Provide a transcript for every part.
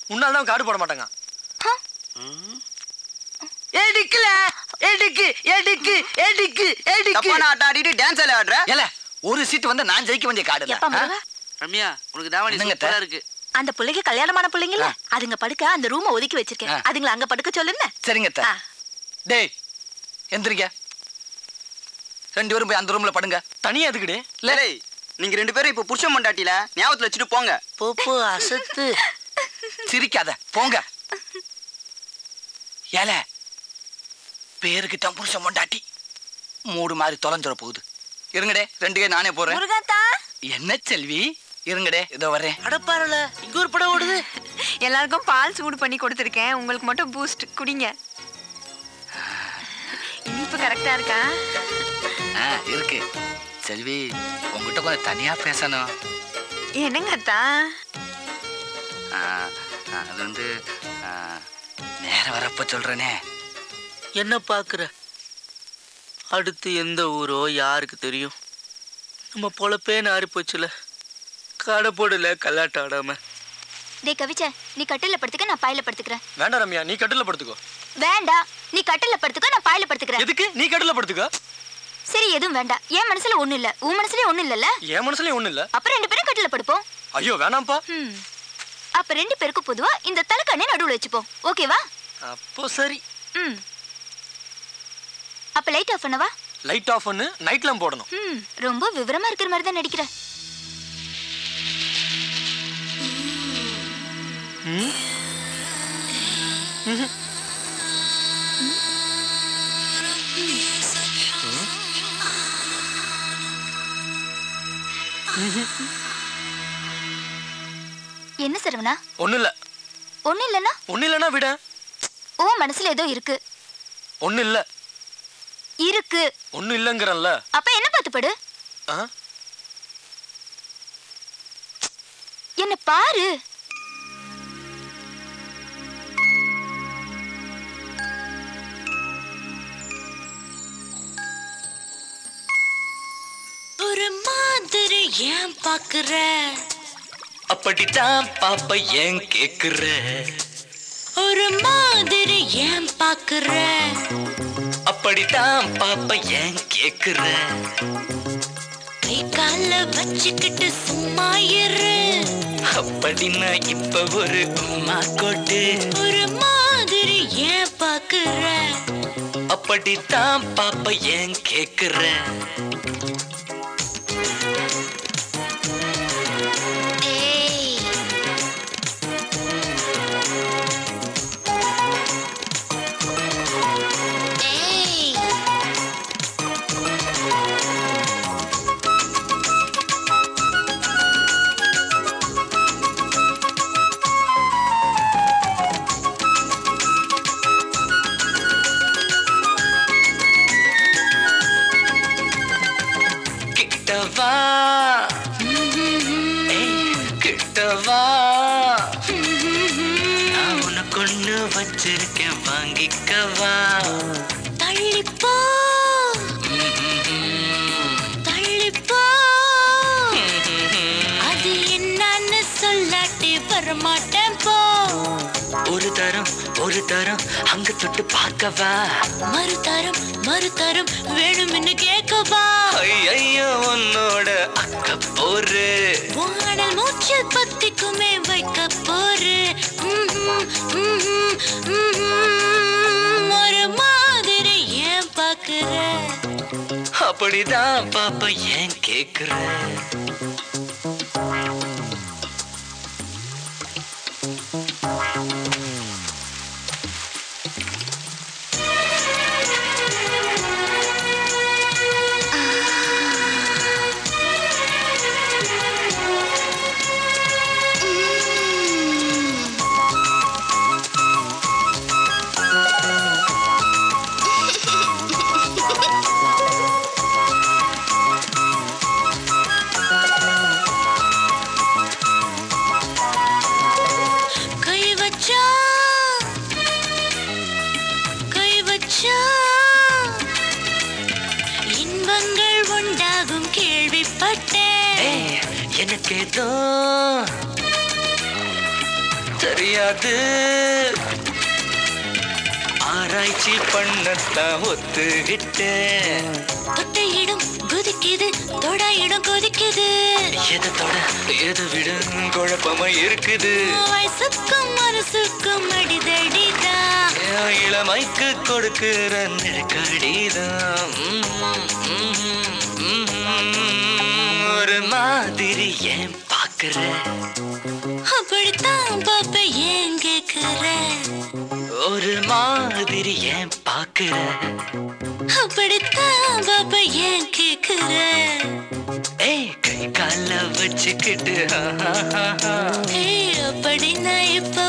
உன்னால தான் கார்டு போட மாட்டாங்க. ஒரு சீட் வந்து நான் ஜெயிக்க வேண்டிய கார்டு. ரம்யா, உனக்கு தாவணி சூப்பரா இருக்கு. அந்த பிள்ளைக்கு கல்யாணமான பிள்ளைங்கல்ல, அதுங்க படுக்க அந்த ரூமை ஒதுக்கி வச்சிருக்கேன். அதுங்களை அங்க படுக்க சொல்லுங்க. சரிங்க. டேய் எந்திரிக்க, 2 பேரும் போய் அந்த ரூம்ல படுங்க. தனியா எதுக்குடே? இல்ல நீங்க 2 பேரும் இப்ப புருஷன் மண்டாட்டில ஞாபகத்துல வச்சுட்டு போங்க. போப்போ அசத்து. சிரிக்காத போங்க. ஏல பேருக்கு தான் புருஷன் மண்டாட்டி மூடு மாதிரி தொலைஞ்சிட போகுது. இருங்கடே, 2 கே நானே போறேன். என்ன செல்வி, இருங்கடே இதோ வரேன். அடப்பாரல இங்க ஒரு படம் ஓடுது. எல்லாருக்கும் பால் சூடு பண்ணி கொடுத்துருக்கேன். உங்களுக்கு மட்டும் பூஸ்ட் குடிங்க. இனிப்பு கரெக்டா இருக்கா? இருக்கு. செல்வி, உங்ககிட்ட கொஞ்சம் தனியா பேசணும். என்னங்க அத்தா? அது வந்து நேரம் வரப்ப சொல்றேனே. என்ன பாக்குற? அடுத்து எந்த ஊரோ யாருக்கு தெரியும்? நம்ம பொழப்பே நாரி போச்சுல. கடை போடல கல்லாட்ட ஆடாம. டேய் கவிச்சே, நீ கட்டில படுத்துக்க, நான் பாயில படுத்துக்கிறேன். வேண்டாம் ரம்யா, நீ கட்டில படுத்துக்கோ. வேண்டாம், நீ கட்டில படுத்துக்க, நான் பாயில படுத்துக்கிறேன். எதுக்கு நீ கட்டில படுத்துக்க? சரி, எதுவும் வேண்டாம். என் மனசுல ஒண்ணு இல்ல, உன் மனசுலயே ஒண்ணு இல்லல்ல? என் மனசுலயே ஒண்ணு இல்ல. அப்ப 2 பேரும் கட்டில படுப்போம். ஐயோ வேணாம்ப்பா. அப்ப 2 பேருக்கு பொதுவா இந்த தலைக்கண்ணை நடுவுல வச்சுப்போம். ஓகேவா? அப்போ சரி. அப்ப லைட் ஆஃப் பண்ணவா? லைட் ஆஃப் பண்ணு, நைட் லாம்ப் போடணும். ரொம்ப விவரமா இருக்கிற மாதிரி தான் நடிக்கிற. என்ன சரவணா? ஒண்ணு இல்ல. ஒண்ணு இல்லனா? ஒண்ணு இல்லனா விட. ஓ மனசுல ஏதோ இருக்கு. ஒண்ணு இல்ல. இருக்கு. ஒண்ணு இல்லங்கறல்ல. அப்ப என்ன பார்த்து படு? என்ன பாரு. ஒரு மாதிரி ஏன் பாக்குற? அப்படித்தான் பாப்பா ஏன் கேக்குற? ஒரு மாதிரி ஏன் பாக்குற? அப்படித்தான் பாப்பா ஏன் கேக்குற? கை கால வச்சுக்கிட்டு சும்மா இரு. அப்படின்னா இப்ப ஒரு உம்மா கொடு. ஒரு மாதிரி ஏன் பாக்குற? அப்படித்தான் பாப்பா ஏன் கேக்குற? நான் உனக்கு ஒண்ணு வச்சிருக்கேன், வாங்கிக்கவா? தள்ளிப்போ தள்ளிப்போ, அது என்னன்னு சொல்லாட்டி வரமாட்டேன் போ. ஒரு தரம் அங்க தொட்டு பார்க்கவா? மறுதரம் வேணும்னு கேட்கவா? ஐயோ உன்னோட அக்க போரு, வானல் மூச்சில் பத்திக்குமே வைக்க போரு. ஒரு மாதிரி ஏன் பாக்குற? அப்படிதான் பாப்பா ஏன் கேக்குற? இன்பங்கள் உண்டாகும் கேள்விப்பட்டேன். எனக்கேதோ தெரியாது ஆராய்ச்சி பண்ணத்தான் ஒத்துக்கிட்டேன். தொட்டையிடும் குதிக்குது தொடையிடும் கொதிக்குது எதை தொட எதை விட குழப்பமா இருக்குது. வயசுக்கும் மனசுக்கும் அடிதடிதான் இளமைக்கு கொடுக்கிற நெருக்கடிதான். ஒரு மாதிரி ஏன் பாக்குற அப்படித்தான் பாப்ப ஏன் கேக்குற ஒரு மாதிரி ஏன் பாக்குற அப்படித்தான் பாப்ப ஏன் கேக்குற ஏய் கை கால வச்சுக்கிட்டு அப்படின்னா இப்ப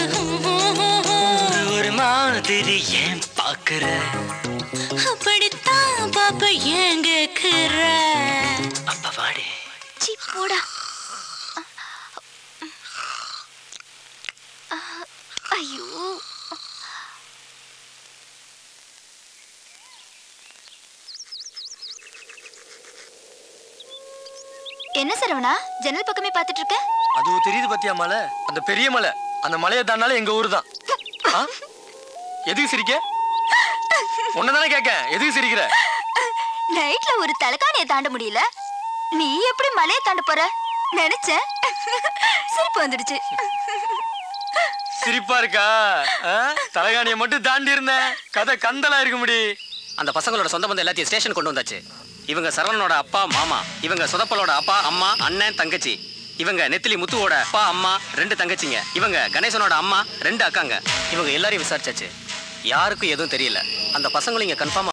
ஒரு மாதிரி ஏன் பாக்குற அப்படித்தான் பாப்ப ஏன் கேக்குற அப்ப வாடி சீ போடா. ஐயோ என்ன சரவணா ஜன்னல் பக்கமே பாத்துட்டு இருக்க? அது தெரியுது பத்தியா மலை, அந்த பெரிய மலை, அந்த மலையை தாண்டாலே எங்க ஊரு தான். எதுக்கு சிரிக்க? உன்னதானே கேட்க, எதுக்கு சிரிக்கிற? நைட்ல ஒரு தலைகாணியை தாண்ட முடியல, நீ எப்படி மலையை தாண்ட போற நினைச்சேன். சிரிப்பு வந்துடுச்சு. சிரிப்பா இருக்கா? தலைகாணியை மட்டும் தாண்டி இருந்தேன், கதை கந்தலா இருக்க முடி. அந்த பசங்களோட சொந்த பந்தம் எல்லாத்தையும் ஸ்டேஷன் கொண்டு வந்தாச்சு. இவங்க சரவணனோட அப்பா மாமா, இவங்க சொதப்பலோட அப்பா அம்மா அண்ணன் தங்கச்சி, இவங்க நெத்திலி முத்துவோட அப்பா அம்மா 2 தங்கச்சிங்க, இவங்க கணேசனோட அம்மா 2 அக்காங்க. இவங்க எல்லாரையும் விசாரிச்சாச்சு, யாருக்கும் எதுவும் தெரியல. அந்த பசங்களும் இங்க கன்ஃபார்ம்